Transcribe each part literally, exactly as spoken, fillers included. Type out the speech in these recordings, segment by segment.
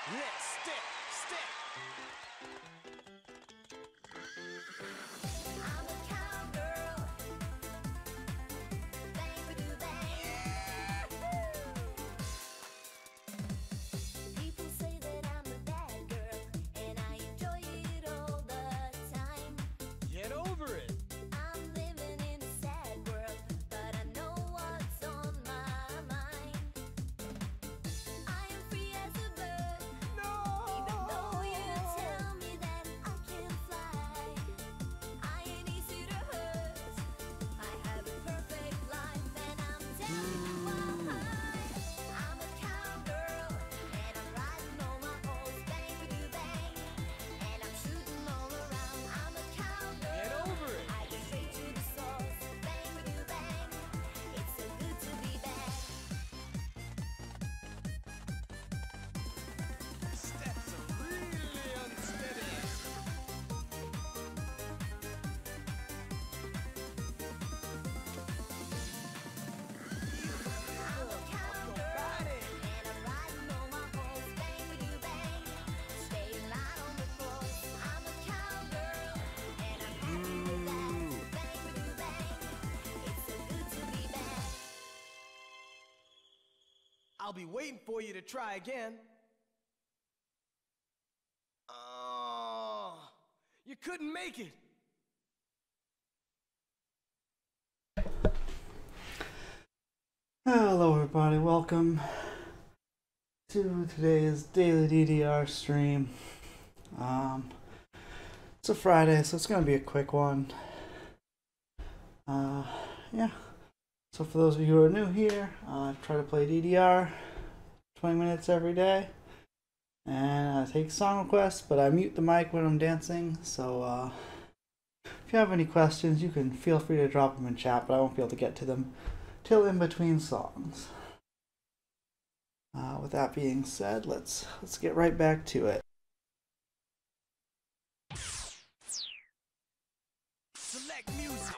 Let's step, step. I'm a cowgirl. Bang for do bang. People say that I'm a bad girl, and I enjoy it all the time. Get over it. I'm living in a sad world, but I know what's on my mind. I am free as a bird, No. even though you tell me that I can't fly. I ain't easy to hurt. I have a perfect life, and I'm telling you why. I'm a cowgirl, and I'm riding on my horse, bang for do bang, and I'm shooting all around. I'm a cowgirl. Get over it. I go straight to the source, bang for do bang. It's so good to be back. Steps are really unsteady. I'm a cowgirl, and I'm riding on my horse, bang for do bang, staying light on the course. I'm a cowgirl, and I'm happy with that, bang for do bang. It's so good to be back. I'll be waiting for you to try again. Oh, you couldn't make it. Hello everybody, welcome to today's daily D D R stream. Um, it's a Friday, so it's gonna be a quick one. Uh, yeah. So for those of you who are new here, uh, I try to play D D R twenty minutes every day, and I take song requests, but I mute the mic when I'm dancing. So uh, if you have any questions, you can feel free to drop them in chat, but I won't be able to get to them till in between songs. Uh, with that being said, let's let's get right back to it. Select music.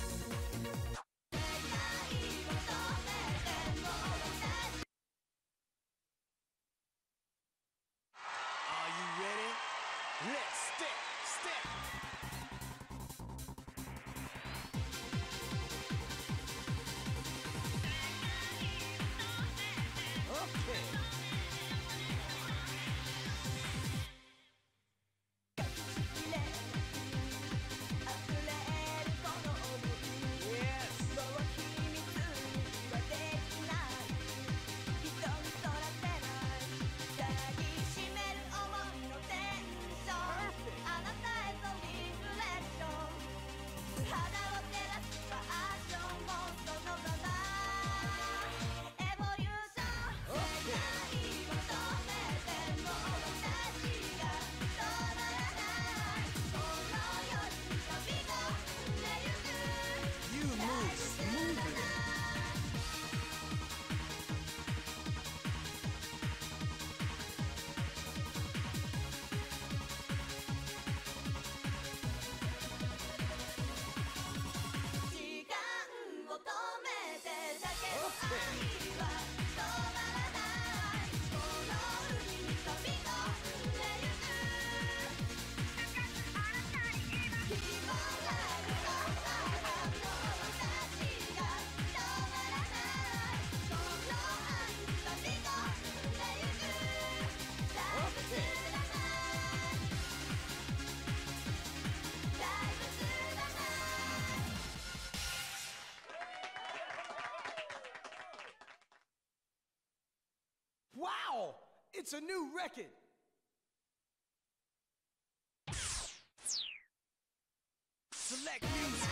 Are you ready? Let's step, step. Okay. Yes. You move smoothly. Wow! It's a new record. Select music.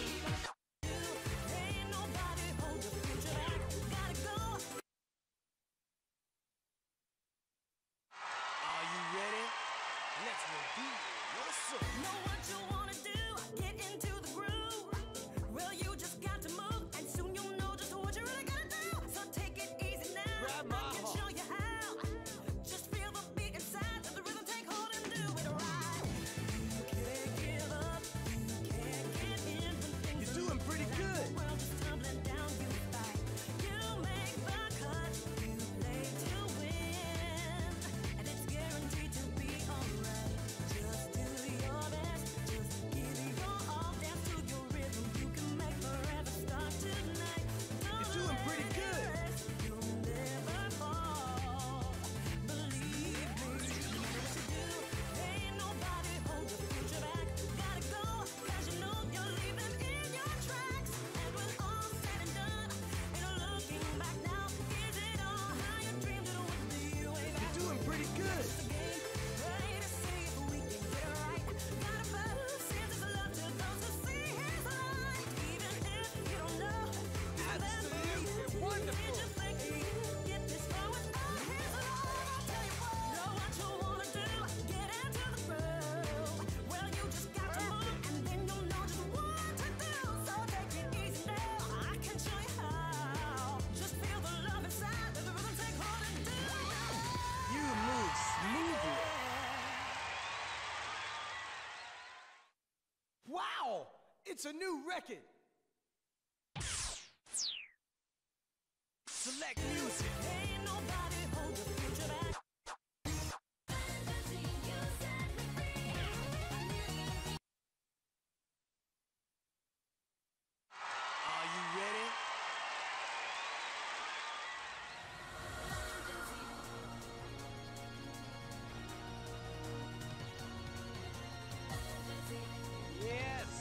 Are you ready? Let's reveal your soul. Know what you wanna do? Get into the groove. Well, you just got to move, and soon you'll know just what you really gotta do. So take it easy now. Grab my I can heart. show you how. Just feel the beat inside, let the rhythm take hold and do it right. Can't give up, can't give in when things You're doing pretty good. the world is tumbling down. You fight, you make the cut, you play to win, and it's it's a new record. Select music. Ain't nobody hold the future back. Fantasy, you set me free. Are you ready? Yes.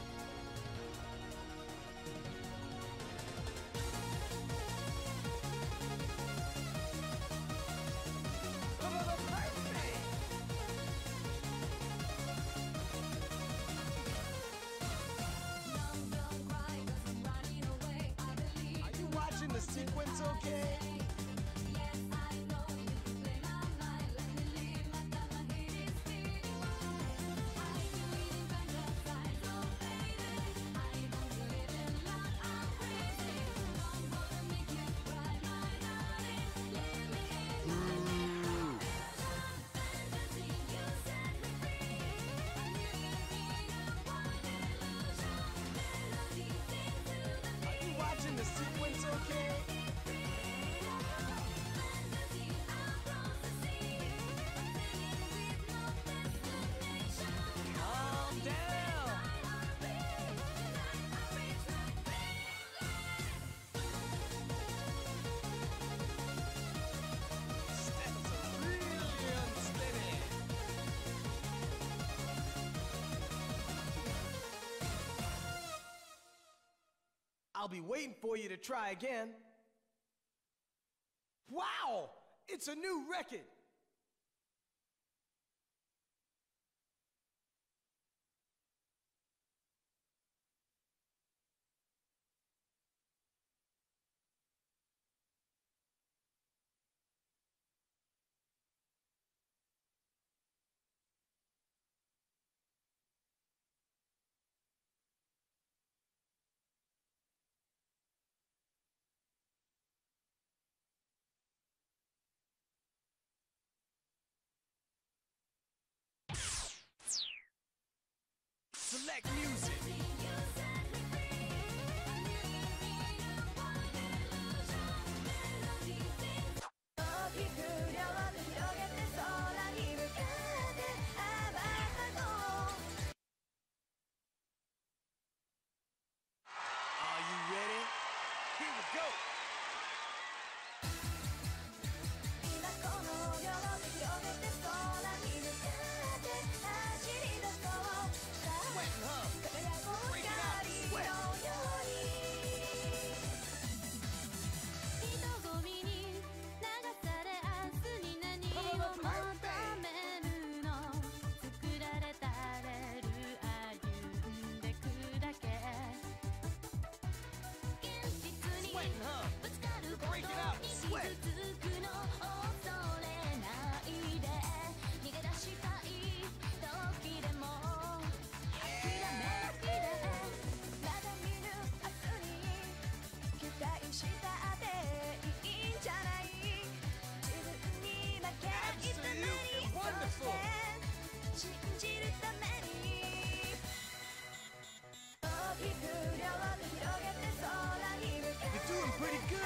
Don't, don't cry, 'cause I'm running away. I believe. Are you watching the sequence okay? Yes, I know you can play my mind. Let me leave my time, my head is spinning wild. I can read in fantasize, oh baby. I don't believe in love, I'm crazy. Don't wanna make you cry, my darling. Let me in my illusion. Fantasy, you set me free. I'm living in a wild illusion. Melody sings to the Are beat. you watching the sequence okay? Fantasy, across the sea. I'm singing with no destination. Calm down. Steps are really unsteady. I'll be waiting for you to try again. Wow! It's a new record. Select music. Are you ready? Here we go. Sweating, huh? Break it out. Sweat. 人混みに流され明日に何を求めるの作られたレール歩んでくだけ現実に Sweating, huh? ぶつかることに Break it out. 傷 Sweat. つくの恐れないで逃げ出したい時でも諦めないでまだ見ぬ明日に期待したっていいんじゃない自分に負けないために Absolutely そ wonderful. して信じるために大きく両手広げて空に向か You're doing pretty good.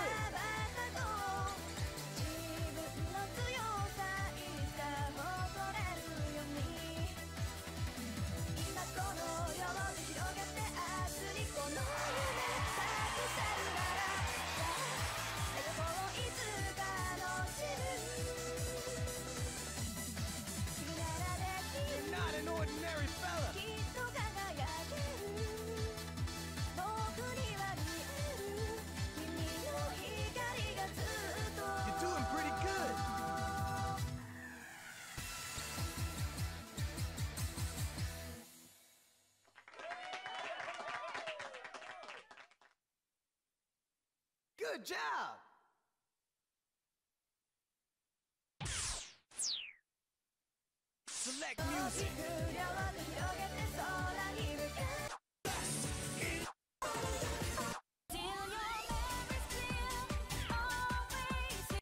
自分の強さいつか誇れるように今この両手広げて明日にこの夢託せるなら最後をいつかの自分君ならでき You're る not an ordinary fella. きっと輝ける僕には見える君の光がずっと You're doing pretty good. Good job. Select 大き music. く両手広げて空に向かう Till your memories clear, always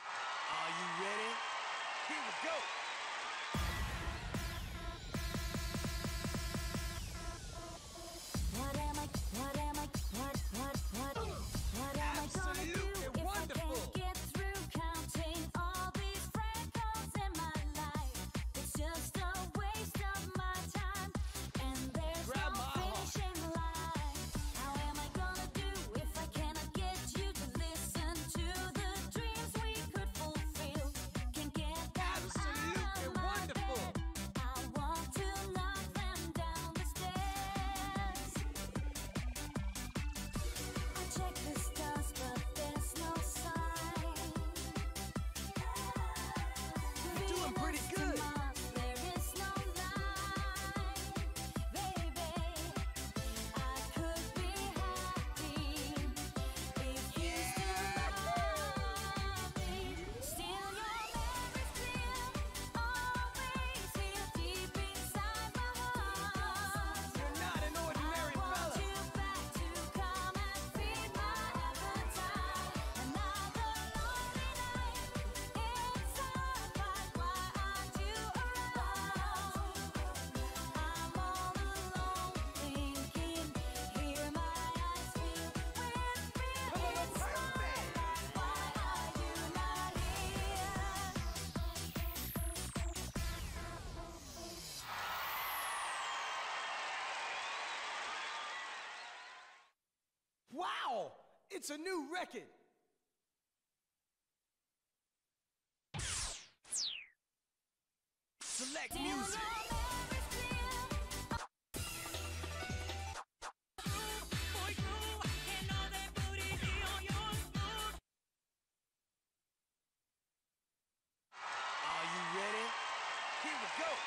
Are you ready? Here we go. It's a new record. Select music. Are you ready? Here we go.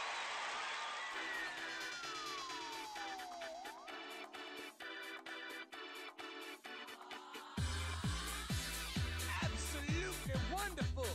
Absolutely wonderful.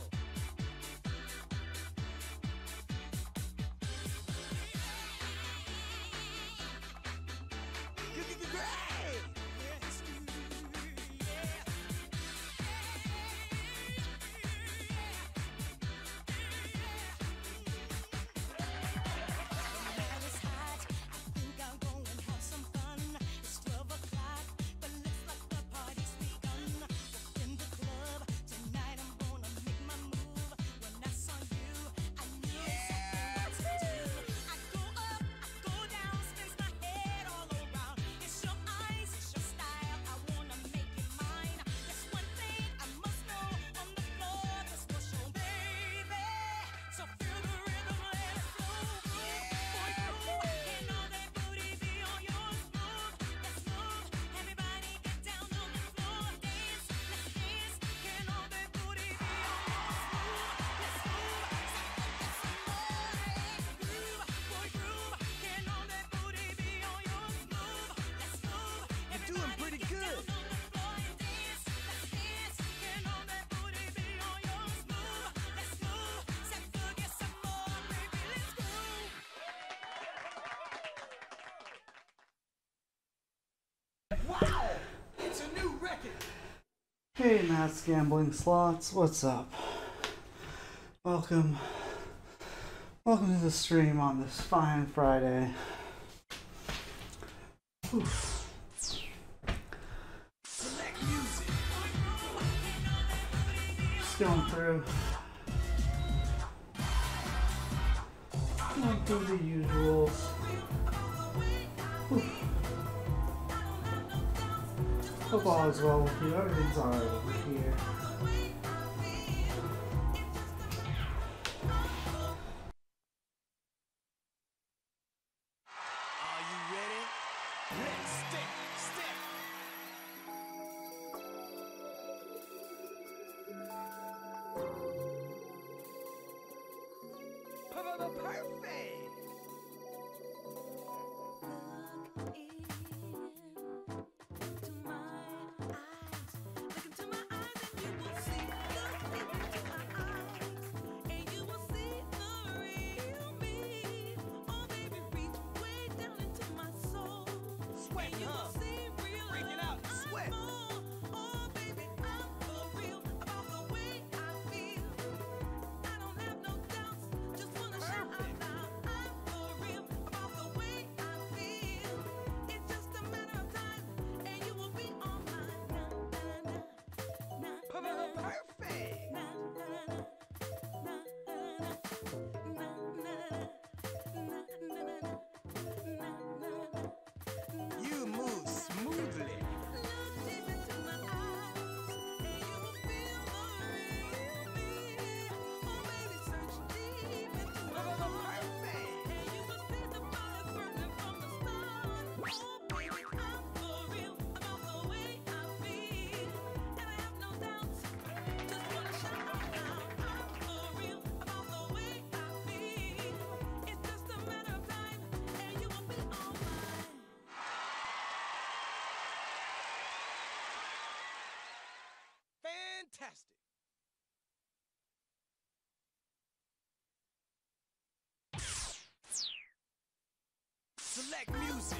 Wow! It's a new record! Hey, Matt's Gambling Slots, what's up? Welcome. Welcome to the stream on this fine Friday. Whew. Select music. Just going through. Going through the usuals. Whew. Hope all is well with you. Everything's alright over here. Are you ready? Let's step, step. Perfect. You move smoothly. Fantastic. Select music.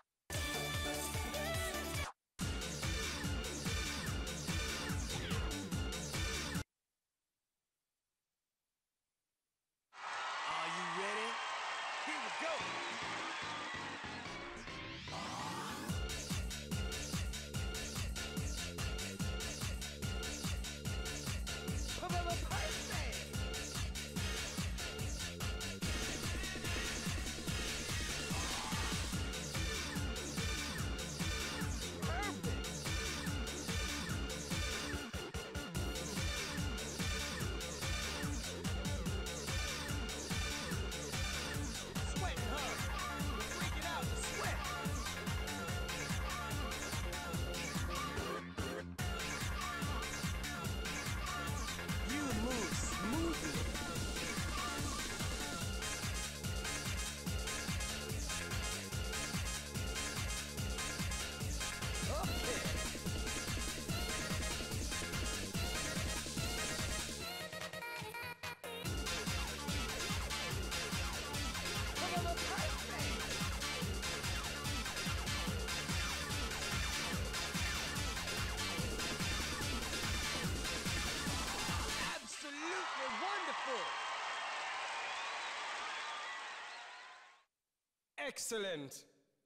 Are you ready? Here we go. Perfect. Excellent.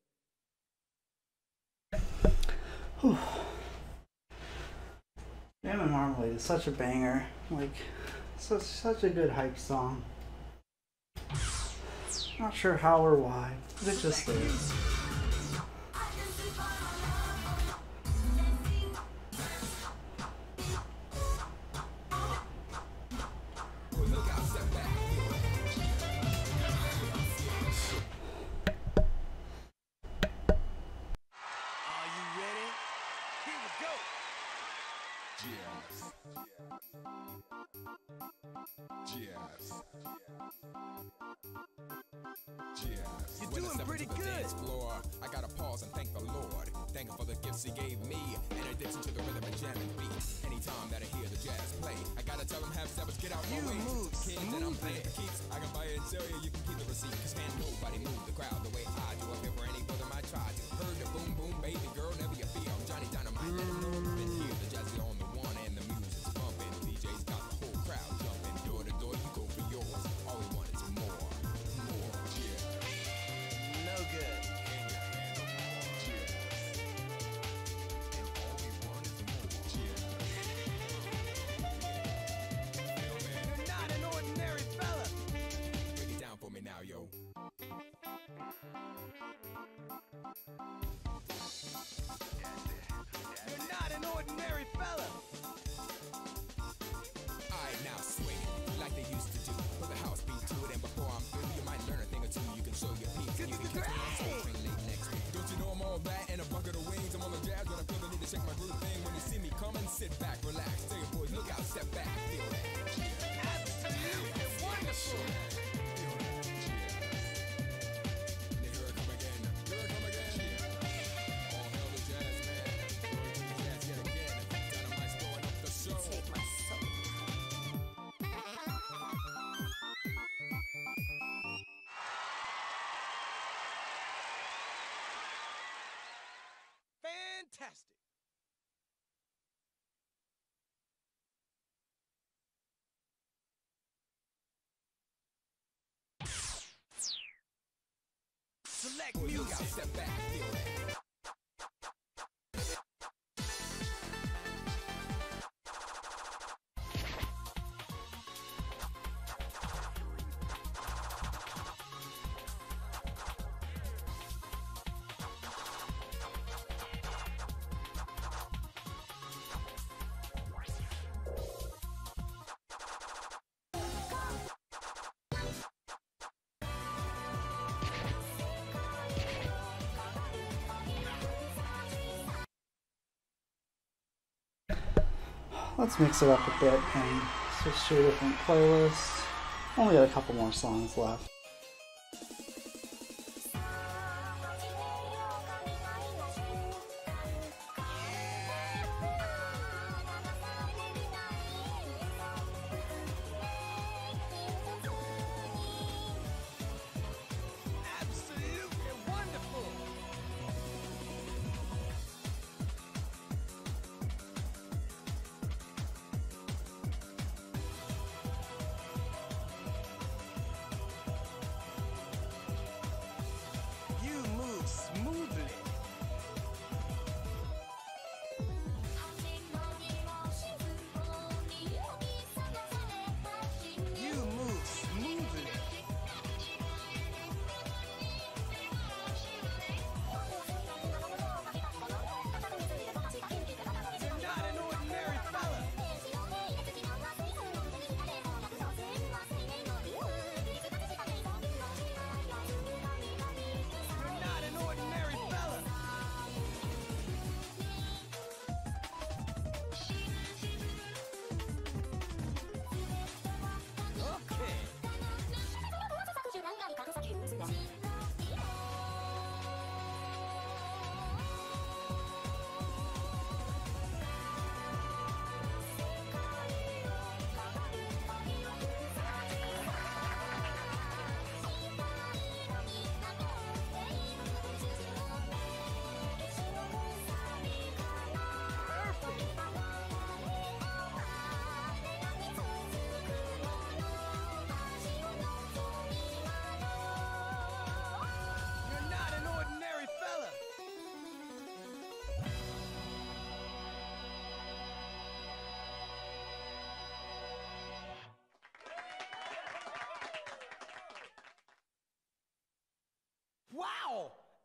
Whew. Jam and Marmalade is such a banger. Like, such, such a good hype song. Not sure how or why, but it just is. You're doing pretty good. Floor, I gotta pause and thank the Lord. Thank him for the gifts he gave me. In addition to the rhythm and jamming beat. Anytime that I hear the jazz play, I gotta tell him have steppers, get out my way. Kings and I'm playing for keeps. I can buy it and sell you, you can keep the receipt. Cause can't nobody move the crowd the way I do. Up here for any brother I try to. Heard the boom boom baby girl, never you feel. I'm Johnny Dynamite, let him know you've been here. The jazz is on the one and the music's bumping. D J's got the whole crowd jumping. Door to door, you go for yours. All we want is more. More, yeah. No good. You're not an ordinary fella. Break it down for me now, yo. You're not an ordinary fella. Alright, now swing it like they used to do. Put the house beat to it, and before I'm through, you might learn a thing or two. You can show your peeps, and you can catch me on Soul Train late next week. Don't you know I'm all that and a bucket of wings? I'm on the jazz when I feel the need to shake my groove thing. When you see me coming, sit back, relax. Tell your boys, look out, step back, feel that. Absolutely wonderful. Fantastic. Select music. Step back, feel that. Let's mix it up a bit and switch to a different playlist. Only got a couple more songs left. Absolutely wonderful.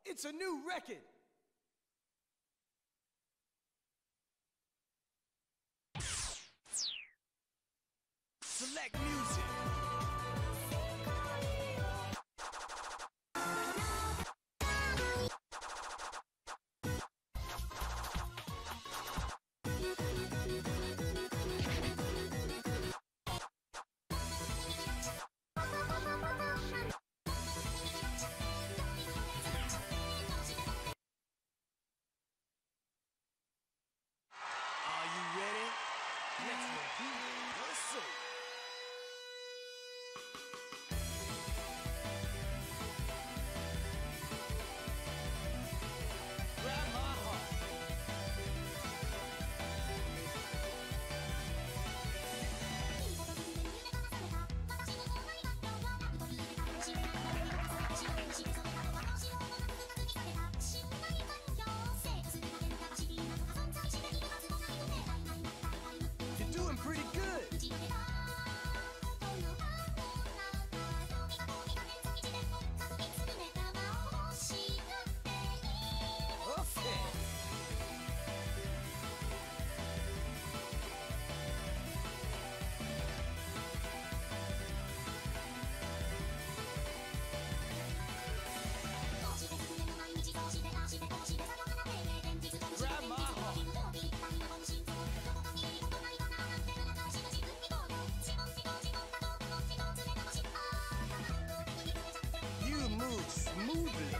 It's a new record. Select music. Are you ready? Let's rehearsal. Grab my heart. You're doing pretty good. Okay. Grab my heart. You move smoothly.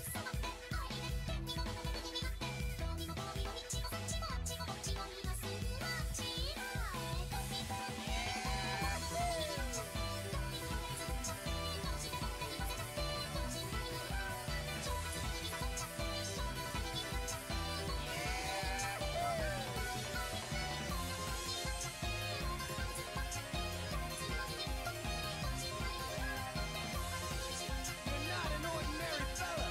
You're not an ordinary fella.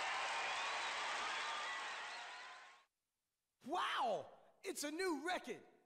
Wow! It's a new record.